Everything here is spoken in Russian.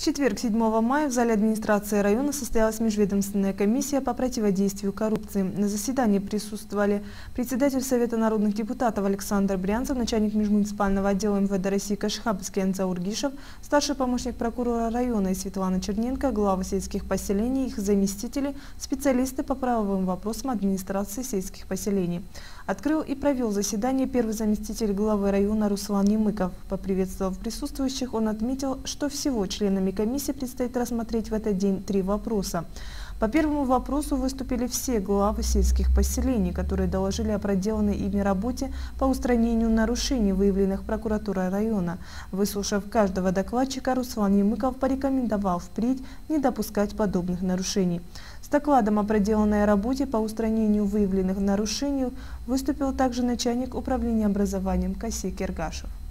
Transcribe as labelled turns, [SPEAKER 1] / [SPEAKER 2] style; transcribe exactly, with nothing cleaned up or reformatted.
[SPEAKER 1] четверг, седьмого мая, в зале администрации района состоялась межведомственная комиссия по противодействию коррупции. На заседании присутствовали председатель Совета народных депутатов Александр Брянцев, начальник межмуниципального отдела эм вэ дэ России Кашхабский Анзаур Гишев, старший помощник прокурора района и Светлана Черненко, главы сельских поселений, их заместители, специалисты по правовым вопросам администрации сельских поселений. Открыл и провел заседание первый заместитель главы района Руслан Немыков. Поприветствовав присутствующих, он отметил, что всего членами комиссии предстоит рассмотреть в этот день три вопроса. По первому вопросу выступили все главы сельских поселений, которые доложили о проделанной ими работе по устранению нарушений, выявленных прокуратурой района. Выслушав каждого докладчика, Руслан Немыков порекомендовал впредь не допускать подобных нарушений. С докладом о проделанной работе по устранению выявленных нарушений выступил также начальник управления образованием Касей Кергашев.